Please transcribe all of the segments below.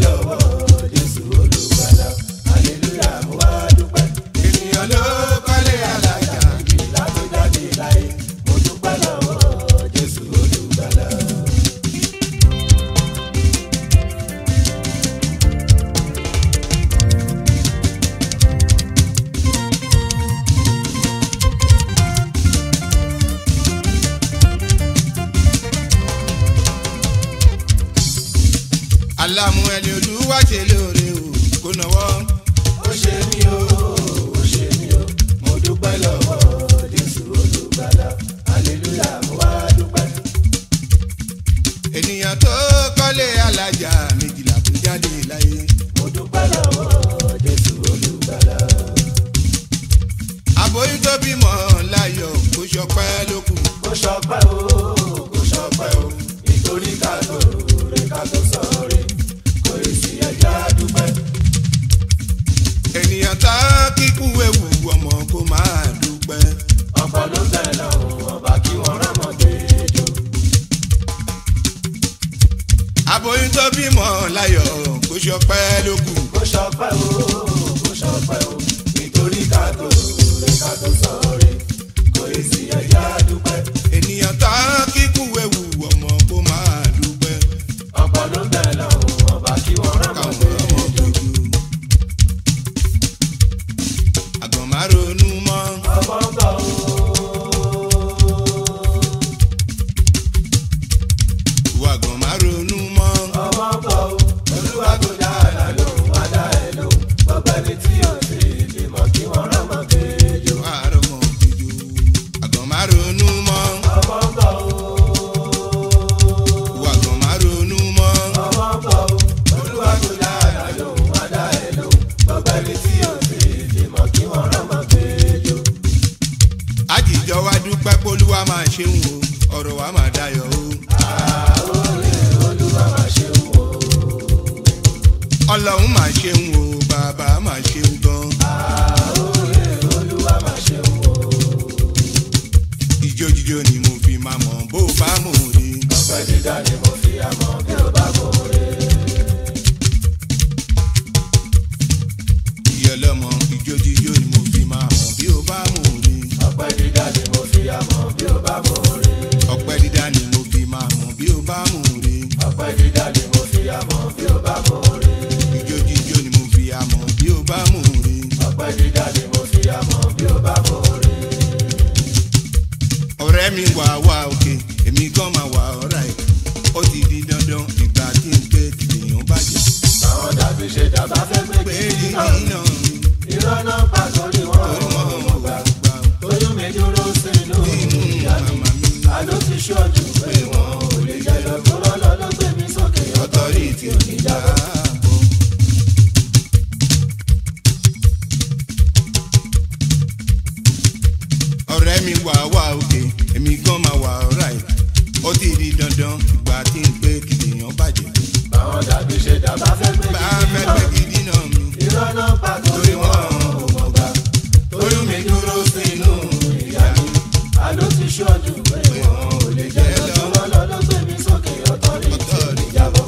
lọ́wọ́ Jésù olùgbàlà. Hallelujah mo wá dúpẹ́. Ènìyàn ló kọ́lé alájà ibi láti jáde láyé. Mo dúpẹ́ lọ́wọ́ Jésù olùgbàlà. Alámú ẹni Olúwa ṣe lóore o kò náwó. Ó ṣe mí o, ó ṣe mí o, mo dúpẹ́ lọ́wọ́ Jésù olùgbàlà. Hallelujah mo wá dúpẹ́. Ènìyàn tó kọ́lé alájà méjìlá tó jáde láyé. Mo dúpẹ́ lọ́wọ́ Jésù olùgbàlà. Aboyún tó bímọ láyọ̀ kó ṣọpẹ́ lókù. Kó ṣọpẹ́ o, kó ṣọpẹ́ o, nítorí ká tó rè ká tó sọ̀rọ̀. Ènìyàn tá kíkú ewu ọmọ kó máa dúpẹ́. Ọ̀pọ̀ ló bẹ̀ lọ́wọ́ ọba kí wọ́n rámọ̀ déjò. Aboyún tó bímọ láyọ̀ kó ṣọpẹ́ lókù. Kó ṣọpẹ́ o, kó ṣọpẹ́ o, nítorí ká tó sọ̀rọ̀ kò èsì ẹ̀yà dúpẹ́. Ènìyàn tá kíkú ewu ọmọ kó máa dúpẹ́. Ọ̀pọ̀ ló bẹ̀ lọ́wọ́ ọba kí wọ́n rámọ̀ déjò. Ronú mọ́. Ọmọ ń bọ̀ o. Wàgàn má ronú mọ́. Ọmọ ń bọ̀ o. Olúwa kò dá àlá lóhùn, wá dá ẹ lóhùn. Gbogbo ẹni tí ò sí lè mọ̀ kí wọ́n rọ́mọ kejò. Àárọ̀ mọ̀ kejò. Àgàn má ronú mọ́. Ọmọ ń bọ̀ o. Wàgàn má ronú mọ́. Ọmọ ń bọ̀ o. Olúwa kò dá àlá lóhùn, wá dá ẹ lóhùn. Gbogbo ẹni tí ò sí lè mọ̀ kí wọ́n rọ́mọ. Àjíjọ wa dúpẹ́ p'Olúwa máa ṣeun o, ọ̀rọ̀ wa máa dayọ̀ o. Àóre Olúwa máa ṣeun o. Ọlọ́run máa ṣeun o, bàbá máa ṣeun gan. Àóre Olúwa máa ṣeun o. Ijó jíjó ni mo fi máa mọ̀ bó bá mò rí. Ọpẹ́ dídá ni mo fi àmọ́ bí ó bá mò rí. Ìyá ọlọ́mọ ijó jíjó ni mo fi máa mọ̀ bí ó bá mò rí. Ọpẹ́ dídá ni mo fi àmọ́ bí ó bá mò rí. Ọpẹ́ dídá ni mo fi máa mọ̀ bí ó bá mò rí. Ọpẹ́ dídá ni mo fi àmọ́ bí ó bá mò rí. Ijó jíjó ni mo fi àmọ́ bí ó bá mò rí. Ọpẹ́ dídá ni mo fi àmọ́ bí ó bá mò rí. Ọ̀rẹ́ mi wà wá òkè, èmi gan máa wà ọ̀rá ẹ̀. Ó ti di dandan ìgbà tí n gbé tìyàn bàjẹ́. Àwọn dàbí ṣe dàbá fẹ́ gbé kí iná mi. Irọ́ náà pàtó ni wọ́n gbà. Oyún mi dúró sínú ìyá mi. Àló ti ṣojú pé wọn ò lè jẹ lọ tó lọ́lọ́ ló gbé mi sókè. Ọ̀tọ́rìtì ò ní jábọ́. Ọ̀rẹ́ mi wà wá òkè, èmi gan máa wà ọ̀rá ẹ̀. Ó ti di dandan ìgbà tí n pé kìdìyàn bàjẹ́. Báwọn dàbí ṣe dàbá fẹ́ gbé gidi náà mi. Irọ́ náà pàtó ni wọ́n mọ̀ gbà. Oyún mi dúró sínú ìyá mi. Àló ti ṣojú pé wọn ò lè jẹ́ lọ́wọ́ lọ́dọ́ gbé mi sókè. Ọ̀tọ́rìtì ìjábọ̀.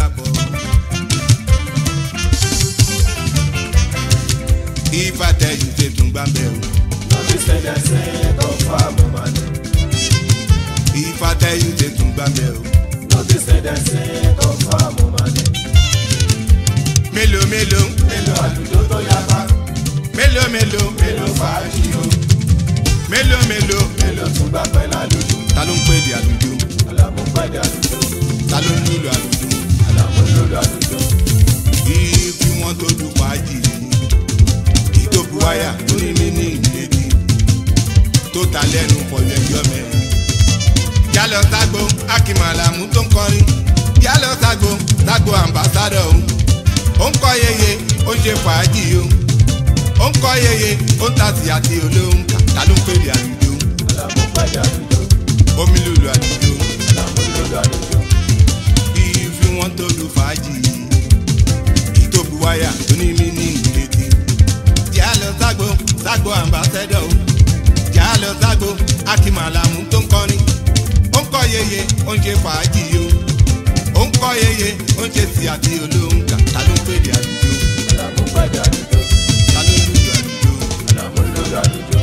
If I tell you say tún gbà bẹ́ẹ̀ o. No be say dem say confirm money. If I tell you say tún gbà bẹ́ẹ̀ o. No be say dem say confirm money. Mélòó mélòó àlùjọ tó yapa. Mélòó fàájì o. Mélòó tún gbà pẹ́ lálùjọ. Ta ló ń pè dé àlùjọ? Àlàmú ń pè dé àlùjọ. Ta ló ń nílò àlùjọ? Àlàmú ń nílò àlùjọ. Ibi wọn tó lu fàájì ìtòkù wáyà tó ní ní ìlédì tó ta lẹ́nu pọ̀jù ẹjọ́ mẹ́rin. Yálọ̀ Tágbó Akínmàlàmú tó ń kọrin. Yálọ̀ Tágbó ambassadọ̀ o. Ó ń kọ́ yeye ó ń ṣe fàájì o. Ó ń kọ́ yeye ó ń tàtì àti olóhùn kà. Ta ló ń pèlè àlùjọ? Àlàmú pàdé àlùjọ. Omi lùlù àlùjọ. Àlàmú lùlù àlùjọ. Ìfi wọn tó lu fàájì ìtòkù wáyà tó ní ní ìlédì. Yálọ̀ Tágbó ambassadọ̀ o. Yálọ̀ Tágbó Akínmàlàmú tó ń kọrin. Ó ń kọ́ yeye ó ń ṣe fàájì o. Ó ń kọ́ yeye ó ń ṣe sí àti olóhùn kà ta ló ń pèdè àlùjọ. Àlàmú pẹ̀lú àlùjọ. Ta ló ń lùlù àlùjọ. Àlàmú lórí àlùjọ.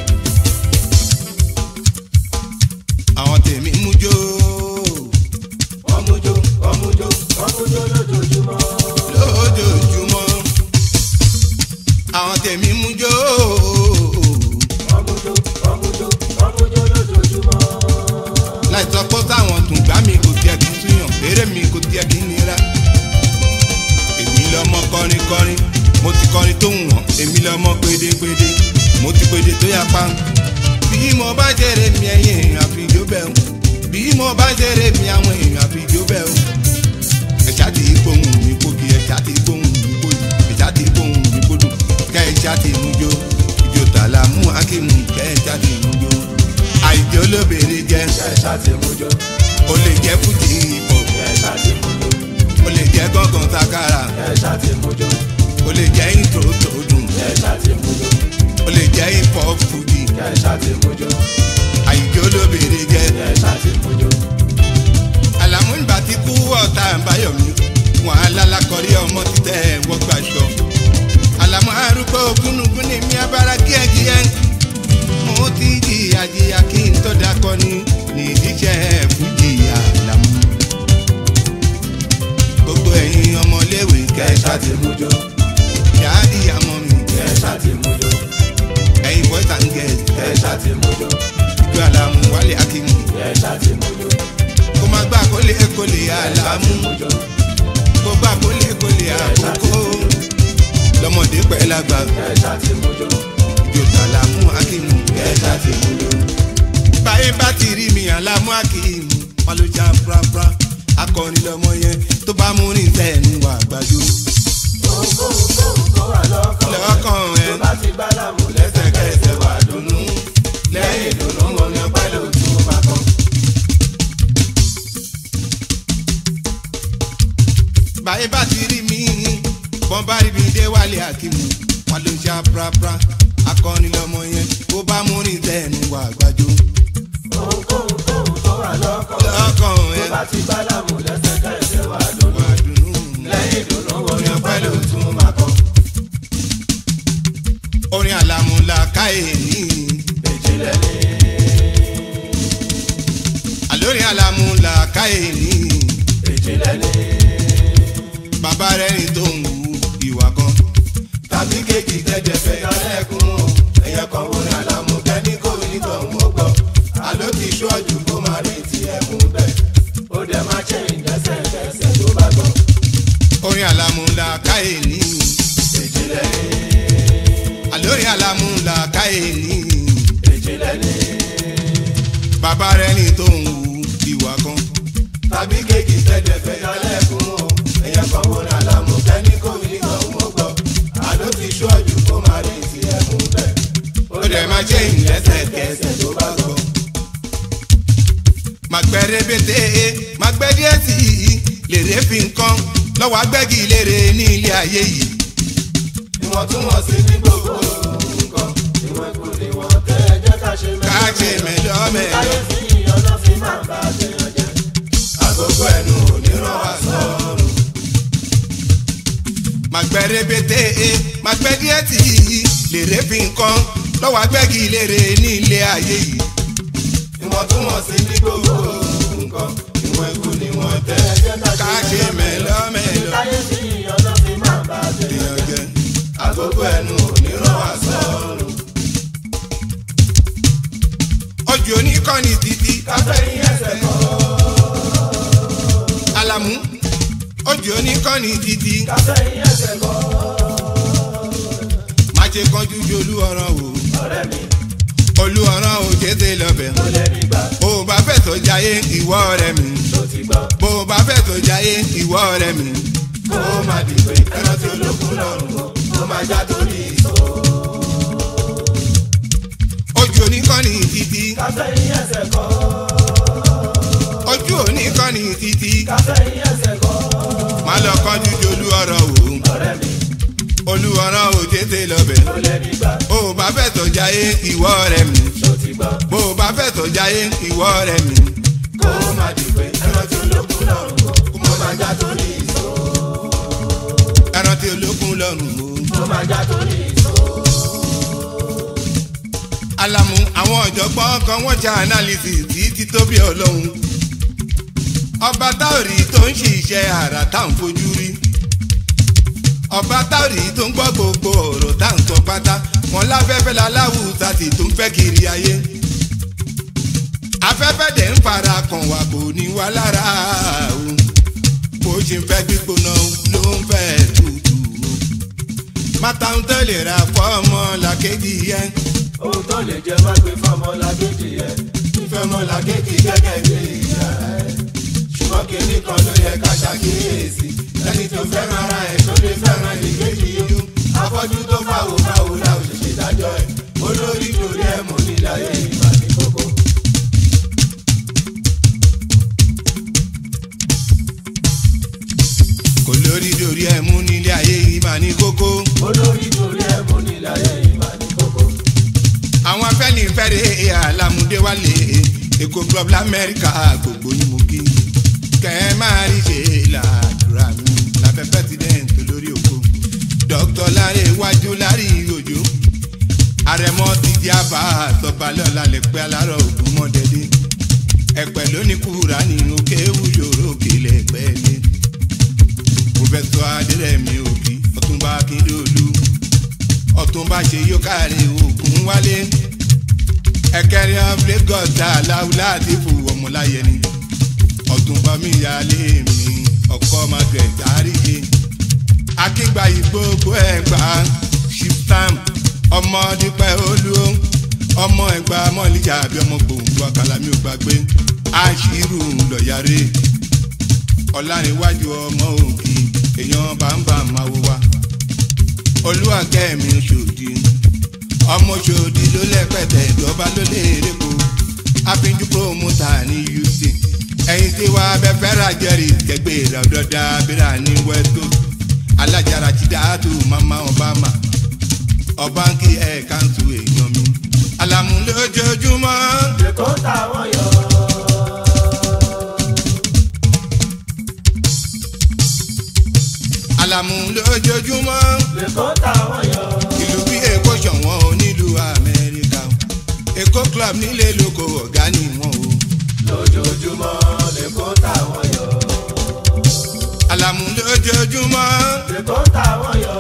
àwọn tèmi mú jó. Wọ́n mú jó, wọ́n mú jó, wọ́n mú jó lójoojúmọ́. lójoojúmọ́. àwọn tèmi mú jó. Wọ́n mú jó, wọ́n mú jó, wọ́n mú jó lójoojúmọ́. láì sọ pé táwọn tún gbá mi kò tiẹ̀ kí n túyàn eré mi kò tiẹ̀ kí n nira. èmi lọmọ kọrin kọrin mo ti kọrin tó wọ̀n èmi lọmọ pédépédé mo ti pédé tó yá pa. bí mo bá jèrè mi ẹ̀yìn èèyàn àfijó bẹ́ẹ̀ o bí mo bá jèrè mi àwọn èèyàn àfijó bẹ́ẹ̀ o. ẹ̀ṣá ti gbóhùn mi kókì ẹ̀ṣá ti gbóhùn mi kódù ẹ̀ṣá ti gbóhùn mi kódù kẹ́ ẹ̀ṣá ti mú jó ìjó tààlà mú akímù kẹ́ ẹ̀ṣá ti mú jó. àìjó lóbèrè jẹ́ Kẹ̀ṣà ti mú jó. o lè jẹ́ fújì ìbò Kẹ̀ṣà ti mú jó. o lè jẹ́ gángan sakara Kẹ̀ṣà ti mú jó. o lè jẹ́ intro tó dùn Kẹ̀ṣà ti mú jó. o lè jẹ́ hip hop fújì Kẹ̀ṣà ti mú jó. àìjó lóbèrè jẹ́. Kẹ̀ṣà ti mú jó. Àlàmú ìgbà tí kú ọ̀tá àbáyọ̀mí wọn alálákọ̀rí ọmọ títẹ̀ wọ́n gbàṣọ. Àlàmú arúgbó gúnugún ní mi abára kíákíá mo ti jìyà kí n tó dakọ ní nídìíṣẹ́ fújì Àlàmú. gbogbo ẹ̀yin ọmọléèwé Kẹ̀ṣà ti mú jó. dáàdì àmọ́ mi Kẹ̀ṣà ti mú jó. ẹ̀yin boys and girls Kẹ̀ṣà ti mú jó. ìjọ Àlàmú wálé akímù Kẹ̀ṣà ti mú jó. kó má gbà kólé Àlàmú kó gbà kólé àkókò lọ́mọdé pẹ́ lágbà Kẹ̀ṣà ti mú jó. ìjọ Àlàmú akímù. Kẹ̀ṣà ti mú jó. báyé bá ti rí mi Àlàmú akímù wọn ló já prapra akọrin lọmọ yẹn tó bá mú ní sẹ́ẹ̀nù àgbàdo. Kókókókó tó wà lọ́kàn ẹ̀. ẹ̀ Tó bá ti gbá lámù lẹ́sẹ̀kẹsẹ̀ wà dùnnú. Lẹ́yìn ìdùnnú mo ní ọpẹ́ ló tún máa kàn. báyé bá ti rí mi bọ́n bá rí mi dé wálé akímù wọn ló já prapra akọrin lọmọ yẹn tó bá mú ní sẹ́ẹ̀nù àgbàdo. Kókókókó tó wà lọ́kàn ẹ̀. lọ́kàn Tó ẹ̀ bá ti gbá lámù lẹ́sẹ̀kẹsẹ̀ wà dùnnú. wà dùnú. Lẹ́yìn ìdùnnú mo ní ọpẹ́ ló tún máa kàn. orin Àlàmú làákàyè ní. Ìjìnlẹ̀ ni. àlórin Àlàmú làákàyè ní. Ìjìnlẹ̀ ni. bàbá rẹ̀ ní tó ń wu ìwà kan. Tàbí kéèkì tẹ́jẹ̀ fẹ́ yọ lẹ́kùn o. Ẹ̀yẹ kan wo ni Àlàmú kẹ́ni kò ní tọ̀hún ó gbọ́. Àló ti ṣọ́ọ̀jù kó máa rí ti ẹ̀kún bẹ̀. Ó dẹ̀ máa ṣe ìdẹ́sẹ̀kẹsẹ̀ tó bá gbọ́. orin Àlàmú làákàyè ní. Ìjìnlẹ̀ ni. àlórin Àlàmú làákàyè ní. Ìjìnlẹ̀ ni. bàbá rẹ̀ ní tó ń wu ìwà kan. Tàbí kéèkì tẹ́jẹ̀ fẹ́ yọ lẹ́kùn o. Ẹ̀yẹ kan wo ni Àlàmú kẹ́ni kò ní tọ̀hún ó gbọ́. Àló ti ṣọ́ọ̀jù kó máa rí ti ẹ̀kún bẹ̀. ó dẹ̀ máa ṣe ìlẹ́sẹ̀kẹsẹ̀ tó bá gbọ́. màgbẹ́ rébété màgbẹ́ díẹ̀ sí i lèrè fi nǹkan lọ́wọ́ agbẹ́gi lèrè ní ilé ayé yìí. Ìwọ̀ntúnwọ̀nsí ní gbogbo nǹkan. Ìwọ̀n kò ní wọ́n tẹ́ ẹ jẹ́ ká ṣe mẹ́lọ́. ká ṣe mẹ́lọ́mẹ́lọ́. Káyé sí ìyọ́nà fi máa bá a ṣèyàn jẹ́. Àgógó ẹnu ò ní ràn wá sọ́run. màgbẹ́ rébété màgbẹ́ díẹ̀ sí i lèrè fi nǹkan lọ́wọ́ agbẹ́gi lèrè ní ilé ayé yìí. Ìwọ̀ntúnwọ̀nsí ní gbogbo nǹkan. Ìwọ̀n kò ní wọ́n tẹ́ ẹ jẹ́ ká ṣe mẹ́lọ́mẹ́lọ́. Káyé sí ìyọ́nà fi máa bá a ṣèyàn jẹ́. Àgógó ẹnu ò ní ràn wá sọ́run. ojú oníkọ́ni títí Káfẹ́yìn ẹsẹ̀ kọ́. Àlàmú ojú oníkọ́ni títí Káfẹ́yìn ẹsẹ̀ kọ́. má ṣe kánjú ju olú ọ̀ràn wò Ọ̀rẹ́ mi olú ọ̀ràn ò jẹ́sẹ̀ lọ́bẹ̀. kò lè rí gbà. bó o bá fẹ́ tó jayé ìwọ ọ̀rẹ́ mi Tó ti gbọ́. bó o bá fẹ́ tó jayé ìwọ ọ̀rẹ́ mi. Kó má di pé ẹran tí olókùn lọ́rùn o. Kó má já torí ìṣó. ojú oníkọ́ni títí Káfẹ́yìn ẹsẹ̀ kọ́. ojú oníkọ́ni títí Káfẹ́yìn ẹsẹ̀ kọ́. má lọ kánjú ju olú ọ̀ràn wò Ọ̀rẹ́ mi olú ọ̀ràn ò jẹ́sẹ̀ lọ́bẹ̀. kò lè rí gbà. bó o bá fẹ́ tó jayé ìwọ ọ̀rẹ́ mi Tó ti gbọ́. bó o bá fẹ́ tó jayé ìwọ ọ̀rẹ́ mi. Kó má di pé ẹran tí olókùn lọ́rùn o. Kó má máa já tó ní ìṣó. ẹran tí olókun lọ́rùn o. ó máa já tó ní ìṣó. Alamu àwọn ọ̀jọ̀gbọ́n kan wọ́n ṣe analysis títí tó bí ọlọ́run. ọba táòrì tó ń ṣiṣẹ́ àrà tá à ń fojú rí. ọba táòrì tó ń gbọ́ gbogbo ọ̀rọ̀ tá à ń sọ pátá. wọn láfẹ́fẹ́ láláwùsá sì tó ń fẹ́ kiri ayé. afẹ́fẹ́ dẹ̀ ń fara kàn wá kò ní wá lára o. bó ṣe ń fẹ́ gbígbóná ló ń fẹ́ tutù o. mátà ń tẹ̀lé ra fọ́ọ̀mọ́ làkejì yẹn. ohun tó lè jẹ má gbé fọmọ làkejì yẹn. fífẹ́mọ làkejì gẹ́gẹ́ bí ìyá ẹ̀. ṣùgbọ́n kìíní kan ló yẹ ká ṣàkíyèsí. ẹni tó fẹ́ràn ara ẹ̀ tó lè fẹ́ràn ìkejì yìí. afọ́jú tó fáwọ́ fáwọ́ la ò ṣe ṣe dájọ́ ẹ̀. olórí torí ẹ̀ mọ̀ níláyé ìgbà ní kókó. kò lórí dorí ẹ̀ mú nílé ayé ìgbà ní kókó. olórí torí ẹ̀ mọ̀ níláyé ìgbà ní kókó. àwọn Afẹ́nifẹ́re Alámúdé wálé Èkó club lamẹ́ríkà gbogbo ni mo kí. kẹ́ ẹ máa rí ṣe làdúrà mi lábẹ́ president olórí Ògo. Dr. Láre Iwájú Lárí Òjó. Àrẹ̀mọ Títí Àbá àtọ̀balẹ̀ ọ̀làlẹ̀ pé alárọ̀ ògùn mọ́dẹ́dẹ́. ẹ̀pẹ̀ lóní kúra nínú kéwù yòrò òkèlè ẹ̀pẹ́ mi. Pòfẹ́sọ̀ Adérẹ̀mí Òkì Ọ̀túnba Akíndolú. Ọ̀túnba ṣe yóò kárí ògùn wálé. ẹ̀kẹrin of Lagos aláwùlá àdìbò ọmọláyẹ ni. Ọ̀túnba mi yálé mi ọkọ Margaret àríyé. akíngbayì gbogbo Ẹ̀gbá shiftam ọmọ dípẹ́ olú ọmọ Ẹ̀gbá mọ́líjà àbí ọmọ gbòǹgbò àkàlàmí ò gbàgbé. àṣírù lọ́yàrá Ọlárìnwájú ọmọ Òkì èèyàn bàǹbà máa wò wá. Olúwakẹ́mi Òṣòdì ọmọ Òṣòdì ló lẹ́pẹ̀tẹ̀ ìjọba ló lè répo. àfínjú promoter ní Houston. ẹ̀yin tí wàá bẹ fẹ́ra jẹ́rì kẹgbẹ́ ìrọ̀dọ́dá abẹ́rẹ́ ní West Coast. alájàrá ti dáàtú mama Obama. ọ̀bánkì ẹ̀ káńtù èèyàn mi. Àlàmú lójoojúmọ́. Èkó táwọn yọ. Àlàmú lójoojúmọ́. Èkó táwọn yọ. ìlú bí Èkó ṣọ̀wọ́n onílùú Amẹ́ríkà. Èkó club nílé lóko ọ̀gá ni wọ́n o. lójoojúmọ́ lèkó táwọn yọ. Àlàmú lójoojúmọ́. Èkó táwọn yọ.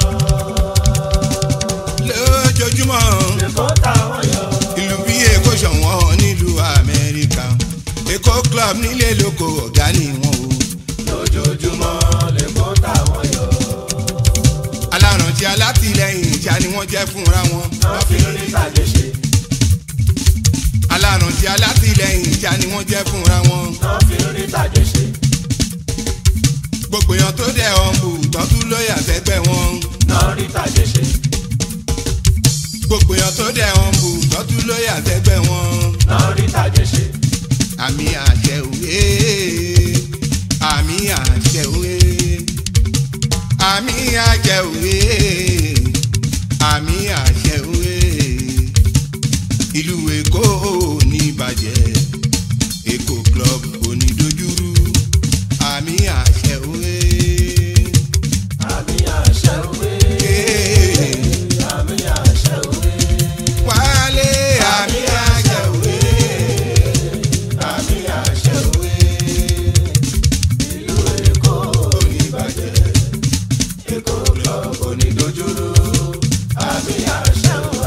lójoojúmọ́. Èkó táwọn yọ. ìlú bí Èkó ṣọ̀wọ́n nílùú Amẹ́ríkà. Èkó club nílé lóko ọ̀gá ni wọ́n o. lójoojúmọ́ lèkó táwọn yọ. alárànṣẹ́ alátìlẹyìn ìjà ni wọ́n jẹ́ fúnra wọn. wọ́n fi onítàgé ṣe. alárànṣẹ́ alátìlẹyìn ìjà ni wọ́n jẹ́ fúnra wọn. wọ́n fi onítàgé ṣe. gbogbo èèyàn tó dẹ̀ ọ̀nbù tọ́tú lóyà sẹ́gbẹ́ wọn. wọ́n rí tàgé ṣe. gbogbo èèyàn tó dẹ̀ ọ̀nbù tọ́tú lóyà sẹ́gbẹ́ wọn. wọ́n rí tàgé ṣe. àmì àṣẹ òwe àmì àṣẹ òwe àmì àṣẹ òwe àmì àṣẹ òwe ìlú Èkó ò ní bàjẹ́ Èkó club ò ní dojúrú àmì àṣẹ òwe. àmì àṣẹ òwe. àmì àṣẹ òwe. Wálé àmì àṣẹ òwe. àmì àṣẹ òwe. ìlú Èkó ò ní bàjẹ́. Èkó club ò ní dojúrú. àmì àṣẹ òwe.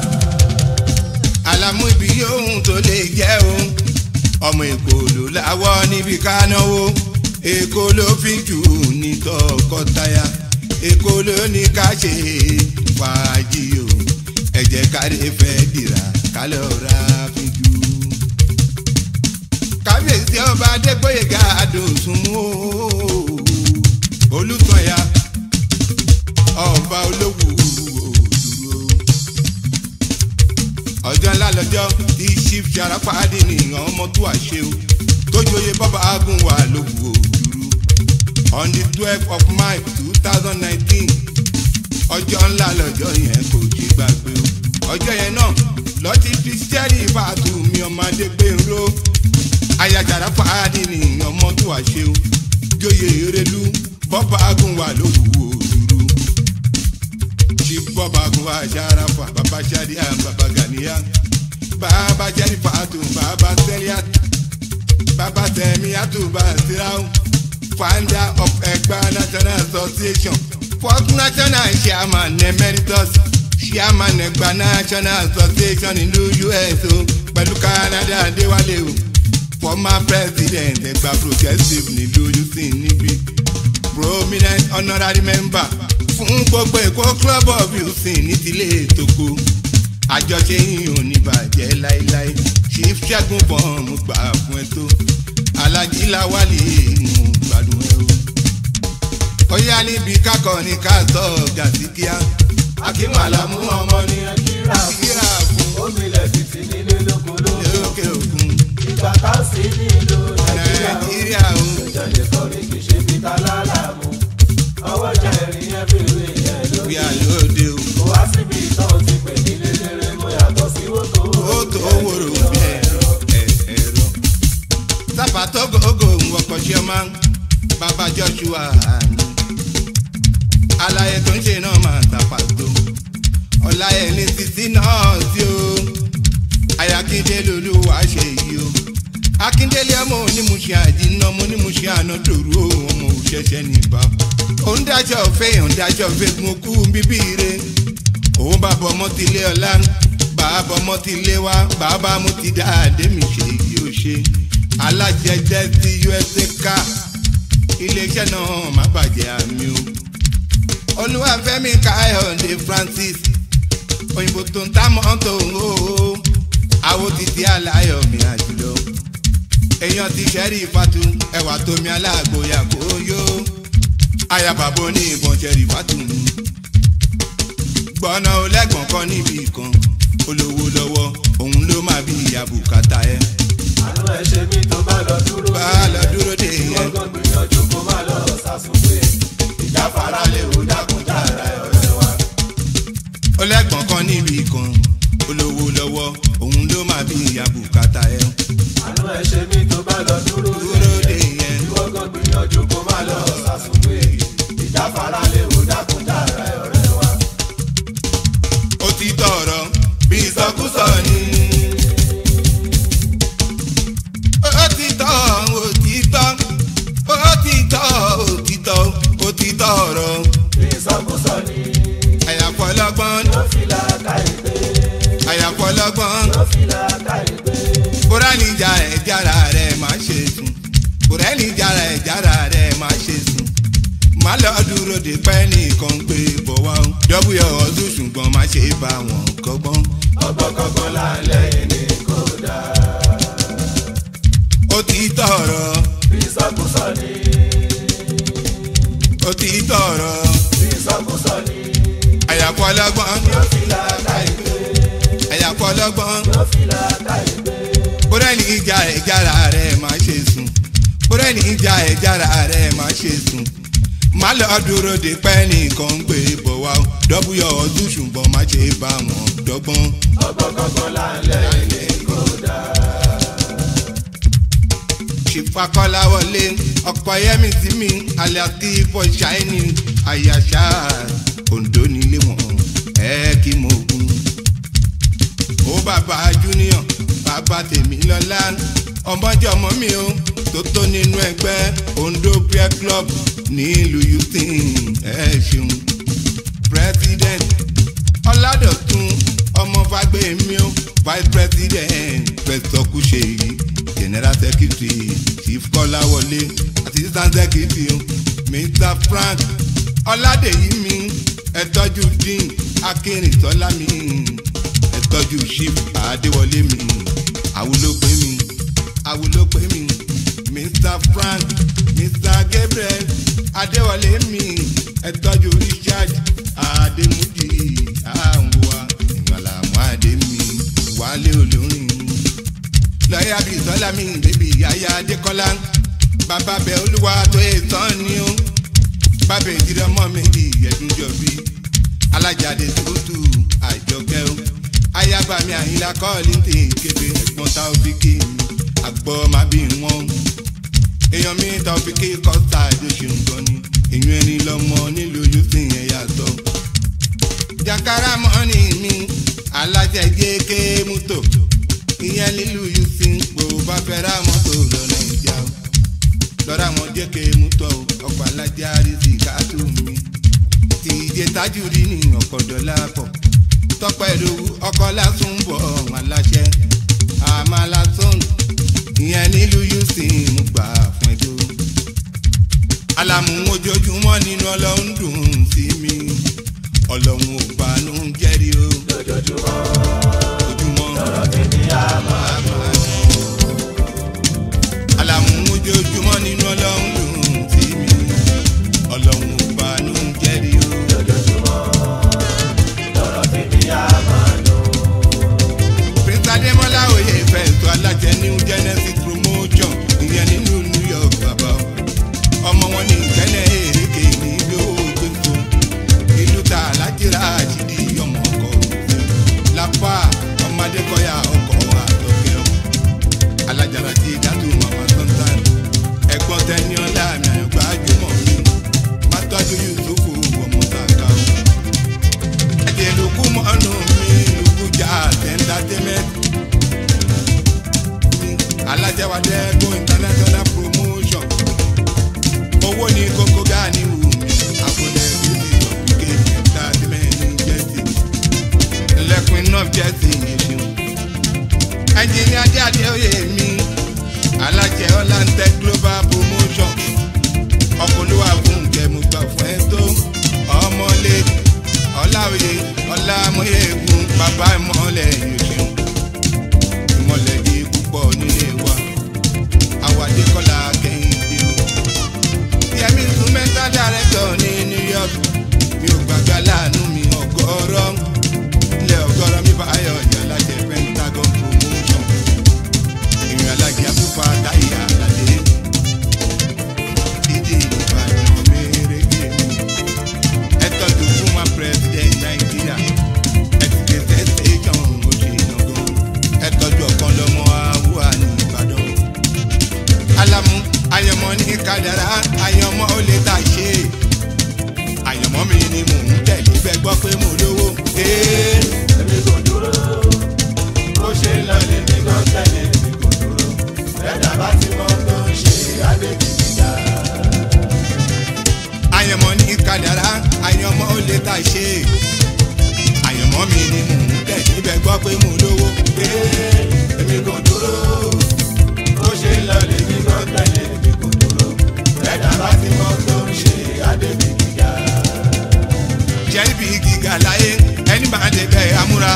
Àlàmú ibi yóhùn tó lè jẹ́ o ọmọ Èkó ló láwọ́ níbi ká náwó. Èkó ló fi jù ní tọkọtaya. Èkó ló ní ká ṣe fàájì o ẹ jẹ́ káre fẹ́ dìrà kálọ̀ ra fi jù. kábíyèsí ọba Adégbóyèga Adòsùnmú Olùtọ̀yà ọba Olówù Òdùrò. ọjọ́ ńlá lọ́jọ́ tí chief Sharafaddy nìyàn ọmọ tó àṣẹ o tó joyè bọ́bá agùn wà lówù Òdùrò on the 12th of March 2019. ọjọ́ ńlá lọ́jọ́ yẹn kò jí gbàgbé o. ọjọ́ yẹn náà lọ́tí Kristiẹ́nì Fàtú mi ọmọ Adégbénró aya Sharafaddy nìyàn ọmọ tó àṣẹ o joyè erelu bọ́ba agun wà lówùú òdúró ṣì bọ́ba agun wà ṣàràfà bàbá ṣàdíà bàbá gàníyà bàbá jẹ́rìfàtù bàbá sẹ́ríà bàbá tẹ̀míyàtù bàbá síráù founder of Ẹ̀gbá National Association fourth national chairman emeritus chairman Ẹ̀gbá National Association ìlú US o pẹ̀lú Canada Adéwálé o former president Ẹ̀gbá progressive nílùú Houston níbí prominent honorary member fún gbogbo Èkó club of Houston ní tilé ètòkò àjọṣe yìí ò ní bàjẹ́ láéláé chief Ṣẹ́gun bọ́ọ̀mù gbà fún ẹ tó Alájí Láwálì mú gbádùn ẹ o. Ó yá níbi kákọ́ ní ká sọ gàdíkíá. Akínmàlà mú ọmọ ní kíra fún omilẹ̀ títí nílé lóko lókè òkun. Ìgbà tá a sì nílò Nàìjíríà o. Ìjọba ìkọrin kì í ṣe fi ta lálàmú. Ọwọ́ jẹ́ ìrìn ẹ̀fẹ̀wé yẹn lóde. Bí a lóde o. Kò wá síbi ìtàn ti pè ní lélẹ́rẹ́ mo yàtọ̀ sí wótò. Wótò wòrò bí ẹ̀rọ. Sábà tó gògó wọkọ̀ ṣe máa ń bàbá Joshua àná. Àlàyé tó ń ṣe náà máa tàpá tó. Ọ̀láyé ní títí náà sí o. Ayakíndé lolúwa ṣe yìí o. Akíndélé ọmọ onímùṣe àdínà ọmọ onímùṣe àná dòrú ọmọ òṣèṣẹ́ nìbá. Òun dájọ́ fẹ́ òun dájọ́ fẹ́ gun okú bíbí re. Òun bàbá ọmọ ti lé ọlá bàbá ọmọ ti lé wá bàbá mo ti dá àdémi ṣe yìí ó ṣe. Alájẹjẹ ti USA ká iléeṣẹ́ náà má bàjẹ́ àmì o. Olúwàfẹ́mi Káyọ̀dé Francis òyìnbó tó ń tá mọ́tò o. Àwo títí aláyọ̀ mi àjùlọ. Èèyàn ti ṣẹ́rí ìfàtú ẹwà tómi aláàgbóyà kó yó. Ayabàbò ní ìbọn ṣẹ́rí ìfàtú mi. Gbọ́nà olẹ́gbọ̀n kan níbi kan. Olówó lọ́wọ́ òun ló máa bí ìyá bùkátà ẹ. Àánú ẹ ṣe mí tó bá lọ dúró. Bá lọ dúró dé yẹn. Ìwọ́n gan gbìyànjú kó má lọ sàṣùgbé. Ìjáfara lè wò dákun jára ọ̀rẹ́ wa. Olẹ́gbọ̀n kan níbi kan. Olówó lọ́wọ́ òun ló máa bí ìyá bùkátà ẹ. Àánú ẹ ṣe mí tó bá lọ dúró dé yẹn. Ìwọ́n gan gbìyànjú kó má lọ sàṣùgbé. Ìjáfara lè wò dákun jára ọ̀rẹ́ wa. Ó ti tọ̀rọ̀ bí ìsọkúsọ ni. Òtítọ́ ọ̀rọ̀. Ìsọkúsọ ni. Àyàfọ́lọ́gbọ́n. Ló fi làákà ìgbé. Àyàfọ́lọ́gbọ́n. Ló fi làákà ìgbé. Kúránì jà ẹ̀ jára rẹ̀ má ṣe sùn. Kúránì jára ẹ̀ jára rẹ̀ má ṣe sùn. Má lọ dúró de pẹ́ nìkan gbé bọ̀ wá o. Dọ́bùyọ̀ ọdún ṣùgbọ́n má ṣe bá wọn kọ́gbọ́n. Ọgbọ́n lálẹ́ yìí ni kò dáa. Òtítọ́ ọ̀rọ̀. Ìsọkúsọ ni. Òtítọ́ ọ̀rọ̀. Ìsọkúsọ ni. Àyàfọ́lọ́gbọ́n. Ló fi làákà ìgbé. Àyàfọ́lọ́gbọ́n. Ló fi làákà ìgbé. Kúrẹ́ni ìjà ẹ̀ jára rẹ̀ má ṣe sùn. Kúrẹ́ni ìjà ẹ̀ jára rẹ̀ má ṣe sùn. Má lọ dúró de pẹ́ nìkan gbé bọ̀ wá o. Dọ́bùyọ̀ ọdún ṣùgbọ́n má ṣe bá wọn dọ́gbọ́n. Ọgbọ́n lálẹ́ yìí ni kò dáa. Ṣìfàkọ́láwọlé ọ̀pọ̀ yẹ́mi sí mi alias kí for ṣáínì àyàṣà Oǹdó nílé wọn kí mo gùn. Ó bàbá Junior bàbá tèmi lọ́lá ọmọjọ́mọ́ mi o tó tó nínú ẹgbẹ́ Oǹdó Peer Club nílùú Houston ṣeun. President Ọládọ̀tun ọmọ Fágbèmí o Vice President Pẹ̀sọ́kúṣeyì General Secretary Chief Kọ́láwọlé Assistant Secretary Mr. Frank Ọládèyí mi ẹ̀tọ́jú Dean Akínrìntọ́lá mi ẹ̀tọ́jú Chief Adéwọlé mi àwùlọ́pẹ́ mi Mr. Frank Mr. Gabriel Adéwọlé mi ẹ̀tọ́jú Richard Adémúdì àwùwá ìmọ̀làmọ́ Adémi Wálé olórin lọ́yà bíi sọ́lá mi bébí Yáyá Adékọ́lá bàbá bẹ olúwa tó ètàn ni ó bàbá ìdílé ọmọ méjì ẹ̀dúnjọ bí alájáde sòtù àjọkẹ́ ó ayábàmí Àyìnlá kọ́ọ̀lì ń tè kébé ẹ̀gbọ́n tá ó fi kí mi àgbọ̀ má bí wọ́n èèyàn mi tọ́fi kí kọ́sà ìdóṣù nǹkan ni èèyàn ẹni lọ́mọ nílùú yúsìn yẹn yàtọ̀. Jakara mọ́ni mi alájẹ jẹ́kẹ́ mútò ìyẹn nílùú yúsìn kò bá fẹ́ ra mọ́tò lọ́nà ìjà o lọ́ra wọn jẹ́kẹ́ mútò ọkọ̀ alájẹ àrísí káàtó mi ti ìjẹ tájú rí ní ọkọ̀ dọ́là pọ̀ tọ́pẹ́ lówó ọkọ̀ lásùn bọ̀ aláṣẹ àmàlásùn ìyẹn nílùú yúsìn mú gbà fún ẹjọ́. Alamu ojoojúmọ́ nínú ọlọ́run dùn sí mi ọlọ́run ò banú jẹ́rìí o. lójoojúmọ́ ojúmọ́ lọ́rọ̀ tèmi á máa dùn. Alamu ojoojúmọ́ nínú ọlọ́run dùn sí mi ọlọ́run ò banú jẹ́rìí o. lójoojúmọ́ lọ́rọ̀ tèmi á máa dùn. Prince Adémọ́lá oyè fẹ̀sọ̀ alájẹ New Genesis promotion ìyẹn nínú New York bàbá ọmọ wọn ní ìkẹ́lẹ̀ èrèké ní ìlú ògbésò ìlú ta alájírà àṣìdí ọmọ ọkọ̀ lápá ọmọdé kọ́yà ọkọ̀ àtọ̀kẹ́ alájàrà tí dátù màmá sọ́ńtàn ẹ̀gbọ́n tẹ́ni ọ̀la àmì àyọ̀gbá jùmọ̀ mi má tọ́jú Yusufu ọmọ sàkà o. ẹ̀jẹ̀ lókù mọ́nù mi lùkújà entertainment alájẹwàdẹ go international promotion owó ní kókó gani wù mí àkọlẹ̀ bíbí ọ̀gbìnkè entertainment ní jẹ́sì lẹ́kùn iná jẹ́sì ìṣeun ẹnjìnìá jáde oyè mi alájẹ ọ̀làǹtẹ global promotion ọkọlùwà fún kẹmùgbà fún ẹ tó ọmọlé ọláòye ọlámọyẹgùn bàbá ìmọ̀lẹ̀ ìṣeun ìmọ̀lẹ̀ yìí púpọ̀ nílé wa àwàdé kọ́lá kẹ́hìndé o. Yẹmi instrumental director ní New York mi ò gbàgbé aláàánú mi ọgọ́rọ́ ilẹ̀ ọgọ́rọ́ mi báyọ̀ ọ̀yà alájẹ Pentagon promotion ìrìn alájẹ afúnfà táyé àlàdé dídì ìbàdàn mẹ́rẹ́gẹ́ mi ẹ tọ́jú fún wa president Nàìjíríà ẹ ti gbèsè station òṣè ìnáwó ẹ tọ́jú ọ̀kan lọ́mọ àwọ̀ àní Ìbàdàn. Alamu àyànmọ́ ní kádàrá àyànmọ́ ó lè tà ṣe àyànmọ́ mi ni mò ń tẹ̀lé fẹ́ gbọ́ pé mo lówó. èmi kò dúró bó ṣe ń lọ lèmi kan tẹ̀lé èmi kò dúró ẹ̀dá bá ti mọ tó ń ṣe adébíyíjà. àyànmọ́ ní kádàrá àyànmọ́ ó lè tà ṣe àyànmọ́ mi ni mò ń tẹ̀lé fẹ́ gbọ́ pé mo lówó. èmi kò dúró bó ṣe ń lọ lèmi kan tẹ̀lé èmi kò dúró ẹ̀dá bá ti mọ tó ń ṣe adébíyíjà. jẹ́rìbì gíga láyé ẹni máa dé bẹ́ẹ̀ amúra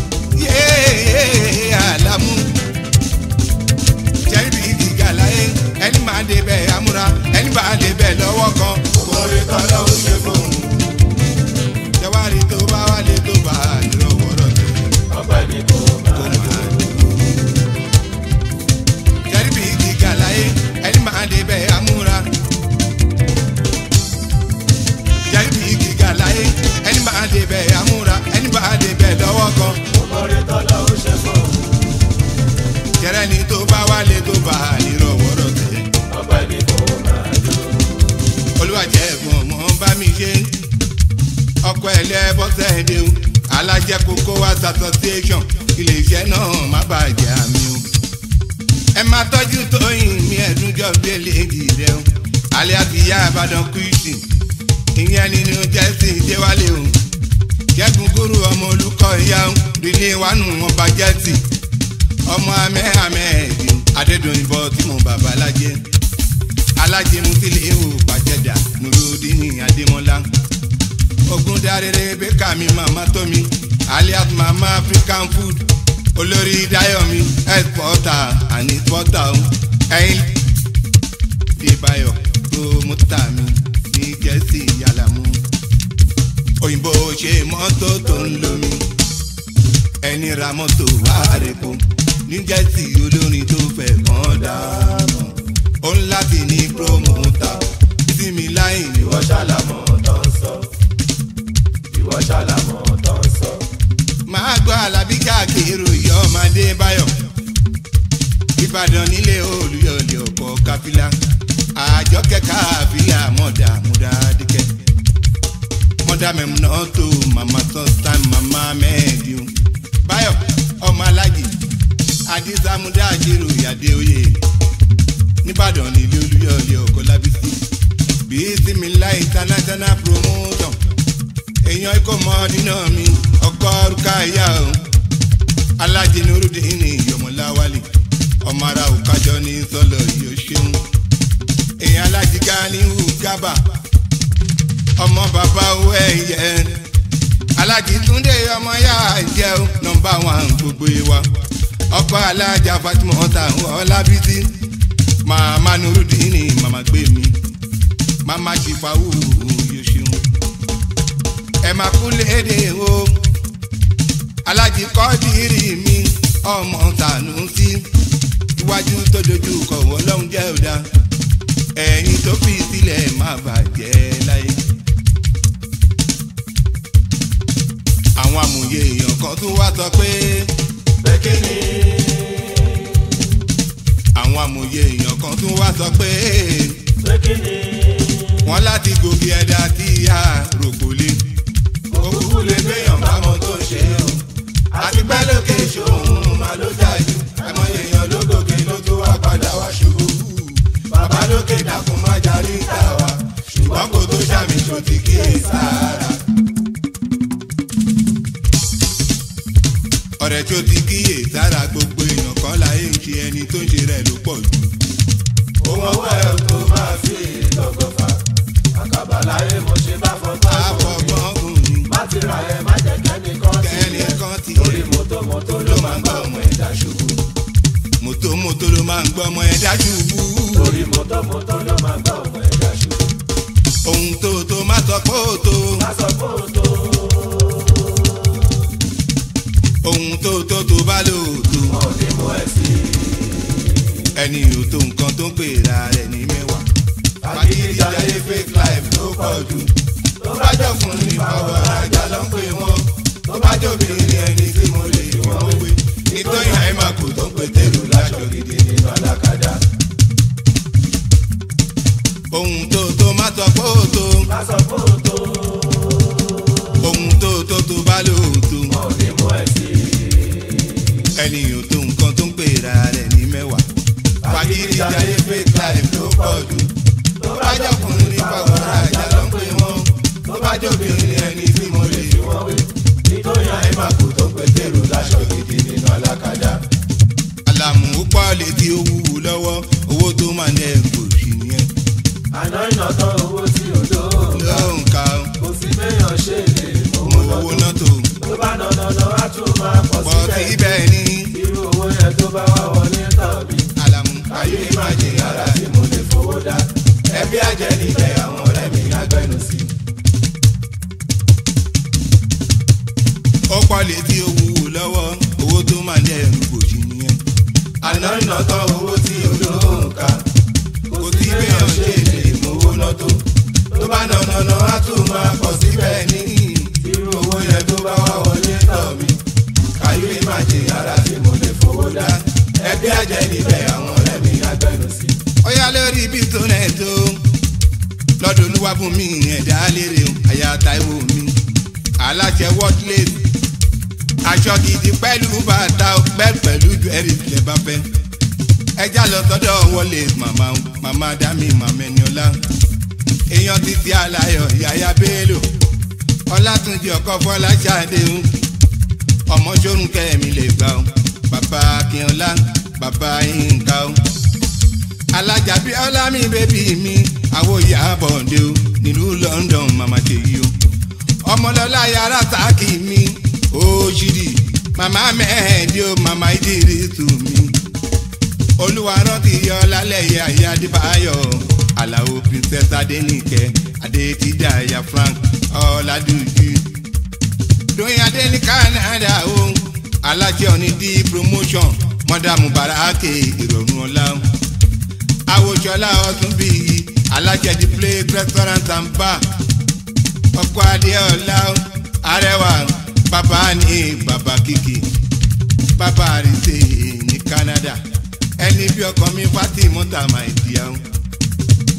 yéé Alamu jẹ́rìbì gíga láyé ẹni máa dé bẹ́ẹ̀ amúra ẹni máa dé bẹ́ẹ̀ lọ́wọ́ kan. orí tọ́lá ó ṣe fóun. jẹ́wárí tó bá wálé tó bá ìrọ̀wọ́ rọ̀ tó. ọpẹ́ ni kò máa dùn. jẹ́rìbì gíga láyé ẹni máa dé bẹ́ẹ̀ amúra jẹ́rìbì gíga láyé ẹni máa dé bẹ́ẹ̀ amúra ẹni máa dé bẹ́ẹ̀ lọ́wọ́ kan. orí tọ́lá ó ṣe fóun. jẹ́rẹ́ni tó bá wálé tó bá ìrọ̀wọ́ rọ̀ tó. ọpẹ́ ni kò máa dùn. olùwàjẹ́ ẹ̀gbọ́n mọ́ bá mi ṣe ọkọ̀ ẹlẹ́bọ́sẹ̀ dé o alájẹ kókó was association iléeṣẹ́ náà má bàjẹ́ àmì o. ẹ máa tọ́jú Tóyìn mi ẹ̀dúnjọ́ gbélé rẹ o alẹ́ àbíyá Ìbàdàn kùsì ìyẹn nínú jẹ́sì déwálé o jẹ́gun gúrú ọmọ olùkọ́ ìyá o rílé wánú wọn bá jẹ́sì ọmọ amẹ́ ẹ̀dín adédọ̀yìnbọ̀ tí mo bàbá alájẹ alájẹ musílẹ̀ o pàjẹ́dà nùrùdíní adémọ́lá ogun darere bẹ́ẹ̀ka mi màmá tómi alias mama African food olórí dayomi exporter and importer ẹ̀yìn bíbáyọ̀ promoter mi ní jẹ́sì Alamu òyìnbó ṣe mọ́tò tó ń lomi ẹni ra mọ́tò wá rẹ̀pọ̀ ní jẹ́sì olórin tó fẹ́ kàn dáàmú ó ń láti ní promoter ìsinmi láì ní ìwọ ṣàlàmọ́ tó ń sọ. ìwọ ṣàlàmọ́ tó ń sọ. máa gbọ́ Alábí káàkiri ìyá ọmọdé báyọ̀ Ìbàdàn nílé Olúyọ̀lé ọkọ̀ káfílà Àjọkẹ́ Káfílà mọ̀dà múdàdíkẹ́. Mọ̀dà mẹ́múná tó màmá sọ́sán màmá mẹ́ẹ̀dì. Báyọ̀ ọmọ alájì Àdìsá múdà jírò ìyàdé oyè. Nìbàdàn nílé Olúyọ̀lé ọkọ̀ Lábísí. Bísímìlá international promotion. Èèyàn ikọ̀ mọ́ọ́dínà mi ọkọ̀ Rúkáyà o. Alájì Nurudeen Yọmọláwálì. Ọmọ ara òkájọ ní sọ́lọ̀ yóò ṣeun. Èèyàn Alájì Ganiu Gábà. Ọmọ bàbá owó ẹ̀yẹ. Alájì Túndé ọmọ yá jẹun nọ́mbà 1 gbogbo wa. Ọkọ̀ Alájà Fatima Ọlábísí. Màmá Nurudeen màmá gbé mi. Màmá Ṣìfàwù yóò ṣeun. Ẹ máa kú léde o. Alájì Kọ́dírì mi ọmọ Sànúsí. Iwájú tó dojú kọ Ọlọ́run jẹ́ ọ̀dà. Ẹ̀yìn tó fi sílẹ̀ má bàjẹ́ láyé. Àwọn amòye èèyàn kan tún wá sọ pé kíni. Àwọn amòye èèyàn kan tún wá sọ pé kíni. wọ́n láti gòkè ẹ̀dá tí a rògbò lé. Òkúkú lè gbéyàn bá mọ tó ṣe o. Àti pẹ́ lókè ṣòun máa ló dájú. Àìmọye èèyàn ló gòkè ló tó wá padà wá ṣubú. Bàbá lókè dákun má jarí ìta wa. Ṣùgbọ́n kò tó ṣàmì ṣò ti kíyèsára. Ọ̀rẹ́ tí ó ti kíyè sára gbogbo èèyàn kan láyé ń ṣe ẹni tó ń ṣe rẹ̀ ló pọ̀ jù. Ohun ọwọ́ ẹ̀ tó máa fi lọ́gọ́fà. Àkàbà láyé mo ṣe bá fọ́gbọ́n Àfọ̀gbọ́n mi má ti ra ẹ̀ má jẹ́ kẹ́nìkan kẹ́nìkan ti torí mọ́tò ló máa ń gbọ́ ọmọ ẹ̀dá ṣubú. mọ́tò ló máa ń gbọ́ ọmọ ẹ̀dá ṣubú. Torí mọ́tò ló máa ń gbọ́ ọmọ ẹ̀dá ṣubú. Ohun tó má sọ pé ó tó. Má sọ pé ó tó. Ohun tó bá lò tó. Mo ní mo ẹ̀ sí. Ẹni ò tó nǹkan tó ń pèrà rẹ̀ ní mẹ́wàá. Fagídí jayé fake life ló pọ̀ jù. Tó bá jọ fún ní pàwọ́ ajá ló ń pè wọ́n. Tó bá jọ bìnrin ẹni tí mo lè wọ́n wé. Nítorí àìmọ̀kù tó ń pétérù láṣọ gidi nínú alákàdá. Ohun tó má sọ pé ó tó. Má sọ pé ó tó. Ohun tó bá lò tó. Mo ní mo ẹ̀ sí. Ẹni ò tó nǹkan tó ń pèrà rẹ̀ ní mẹ́wàá. Fagídí jayé fake life ló pọ̀ jù. Tó bá jọ fún ní pàwọ́ ajá ló ń pè wọ́n. Tó bá jọ bìnrin ẹni tí mo lè wọ́n wé. Nítorí àìmọ̀kù tó ń pétérù láṣọ gidi nínú alákàdá. Àlàmú ó pọ̀ létí ó wúwo lọ́wọ́. Owó tó máa ní ẹ̀kọ́ sí nìyẹn. Àná iná tán owó tí ò lóòótọ́. Lóǹkà Kò sí béèyàn ṣe lè mo owó náà tó. tó bá dandandan á tún máa pọ̀ Pọ̀ síbẹ̀. síbẹ̀ ní Irú owó yẹn tó bá wá wọlé tán mi. Àlàmú. Ayé má jẹ ara tí mo lè fowó dá. Ẹbí àjẹ́ níbẹ̀ àwọn ọ̀rẹ́ mi lágbẹ́nu sí. Ó pọ̀ létí ó wúwo lọ́wọ́. Owó tó máa ní ẹ̀kọ́ sí nìyẹn. Àná iná tán owó tí ò lóǹkà. Kò sí béèyàn ṣe lè mówó náà tó. Tó bá dandandan á tún máa pọ̀ síbẹ̀ ní. Irú owó yẹn tó bá wá wọlé tán mi. Ayé má jẹ ara tí mo lè fowó dá. Ẹbí àjẹ́ níbẹ̀ àwọn ọ̀rẹ́ mi lágbẹ́nu sí. Ó yá lórí ibi tó rẹ̀ tó. Lọ́dọ̀ Olúwabùn mi ẹ̀dá lérè o. Àyà Táíwò mi. Aláṣẹ Worthless. Aṣọ gidi pẹ̀lú bàtà pẹ̀lú ju ẹ̀rí ilẹ̀ bá fẹ́. Ẹja lọ sọ́dọ̀ Wallace màmá Dami màmá Ẹniọlá. Èèyàn Títí Aláyọ̀ Yàyà Bello. Ọlátúnjí ọkọ Fọláṣadé o. Ọmọ Ṣórùn Kẹ́mi lè gbà o. Bàbá Akínọlá bàbá Yínká o. Alájà Bíọ́lá mi bébí mi. Àwọ̀ Ìyábọ̀dé o. Nílùú London màmá Ṣèyí o. Ọmọlọ́lá yàrá sáàkì mi. Òṣìdì màmá Mẹ́ẹ̀dì o. Màmá Ìdírísù mi. Olúwarántí Ọlálẹ́yẹ Àyà Adébáyọ̀. Àlàó Princess Adéníkẹ́ Adétídàyà Frank Ọládùjú. Dóyin Adé ní Canada o. Aláṣẹ òní di promotion. Mọ́dàmú Bàrákè ìrọ̀rùn ọlá o. Àwòṣọlá ọtún bíi aláṣẹ di play restaurant and bar. Ọkọ Adéọlá o. Arẹwà bàbá ní bàbá Kìkì. Bàbá àrísè ní Canada. Ẹni bí ọkọ mi Fátímọ́tà máa di àwọn.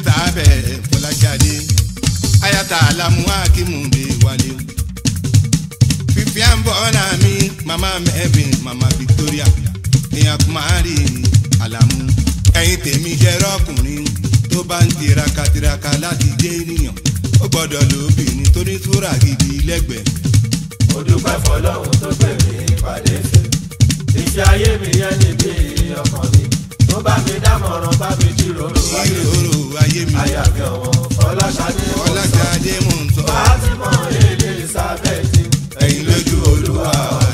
Elizabeth Fọláṣadé ayata alamu akimunde wálé fífi àǹbọ̀nà mi mama Mevin mama Victoria èèyàn kumari alamu ẹ̀yin tèmi jẹ́ rọ́kùnrin tó bá ń tiraka láti jẹ́ ènìyàn ó gbọ́dọ̀ lóbìnrin tó ní túrà gidi lẹ́gbẹ̀ẹ́. mo dúpẹ́ fọlọ́run tó gbé mi pàdé fẹ́ ìfẹ́ ayé mi yẹn níbi ọkàn mi tó bá mi dámọ̀ràn bá mi jíròrò ayé mi àyàfi ọ̀wọ́n Fọláṣadé mò ń sọ. Fátímọ̀ Elizabeth ẹ̀yin lójú Olúwa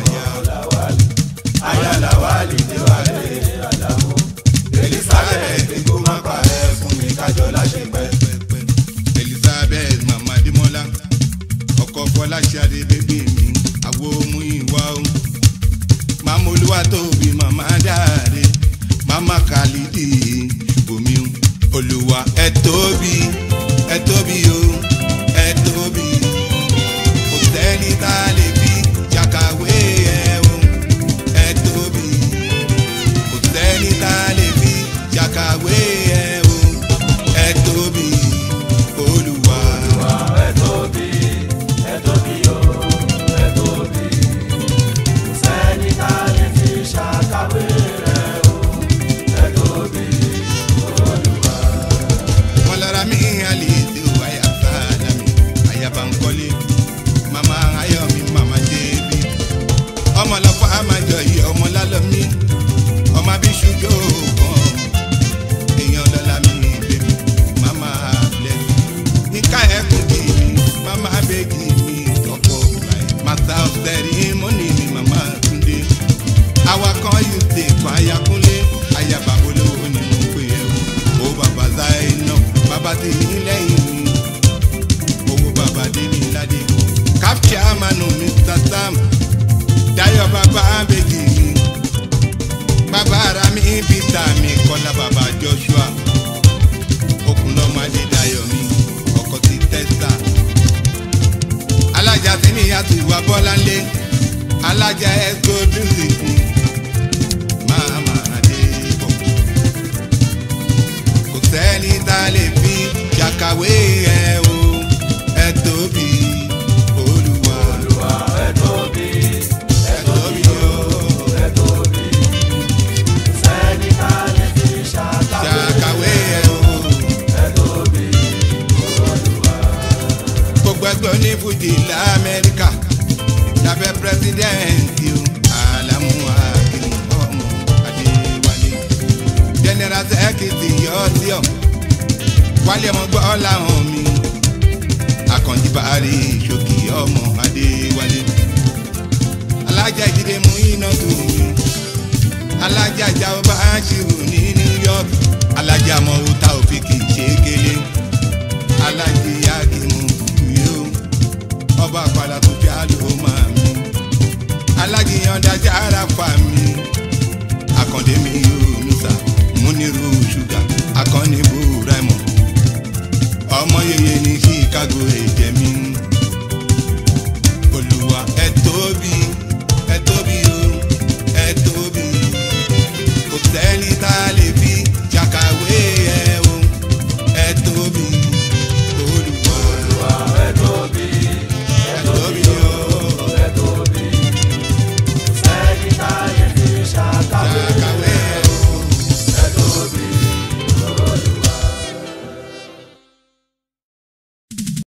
ayálàwálì déwálé àdàmú Elizabeth kó má parẹ́ fún mi kájọ láṣẹ pẹ́. Elizabeth mama Adémọ́lá ọkọ Fọláṣadé bébí mi àwo mú ìwà o mama Olúwatóbi mama Dáre mama Khalidi ṣùgbọ́n Olúwa ẹ tóbi o ẹ tóbi kò sẹ́ni tá a lè fi ṣàkàwé ẹ o ẹ tóbi kò sẹ́ni tá a lè fi ṣàkàwé ẹ o ẹ tóbi Olúwa. ẹ tóbi o ẹ tóbi kò sẹ́ni tá a lè fi ṣàkàwé rẹ o ẹ tóbi Olúwa. Wọ́n lára mi àlejò àyàbá àdàmì àyàbá ń kọ́lé mama ayọ̀mí mama débi ọmọ lọ́pọ̀ àmàjọ yìí ọmọ lálọ́ mi ọmọ abíṣújó kan èèyàn lọ́la mi bèbí mama bless níka ẹkùn kì í mama bèkì mi tọkọ màtà ọ̀sẹ̀rì mọ́nì mi mama túndé awakọ̀ yìí ṣe kọ́ ayakunlé ayaba olówó ni mo pè é o bàbá Zainab bàbá ti ní lẹ́yìn mi owó bàbá dé ní ládé capture amanu Mr. Sam Dayọ̀ bàbá abẹ́gì mi bàbá ara mi Peter mi Kọ́lá bàbá Joshua Okunlọ́mọdé Dayọ̀ mi ọkọ̀ ti tẹ́sà alájà tí ní yàtọ̀ ìwà Bọ́láńlé alájà ẹ̀sọ́ dùnsì mi máa adé bọ̀ kò sẹ́ni tá a lè fi ṣàkàwé ẹ o ẹ tóbi Olúwa. ẹ tóbi o ẹ tóbi kò sẹ́ni tá a lè fi ṣàkàwé ẹ o ẹ tóbi Olúwa. gbogbo ẹgbẹ́ onífújì l'Amẹ́ríkà lábẹ́ pírẹsidẹ́ǹtì o Alamu Akim ọmọ Adéwálé general secretary yọ̀ọ́síọ̀ wálé ọmọ gbọ́ làwọn mi Àkànjí Bàárì Ṣókí ọmọ Adéwálé alájà ìdílé mú iná tó mi alájà ìjáwó bá ṣírù ní New York alájà mọ̀wó tá ò fi kì í ṣe kélé alájì Akímù yóò ọba àpàlà tó fi àlò máa mi alájì Yọ̀ǹda Jára fà mí Àkàndé mi